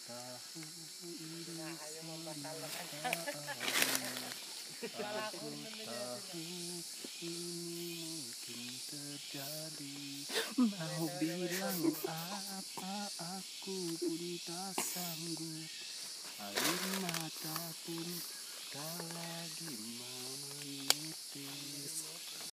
tahu ini semua tahu. Aku tahu ini mungkin terjadi. Mau bilang apa aku pun tak sanggup. Air mata pun tak lagi mau menitis.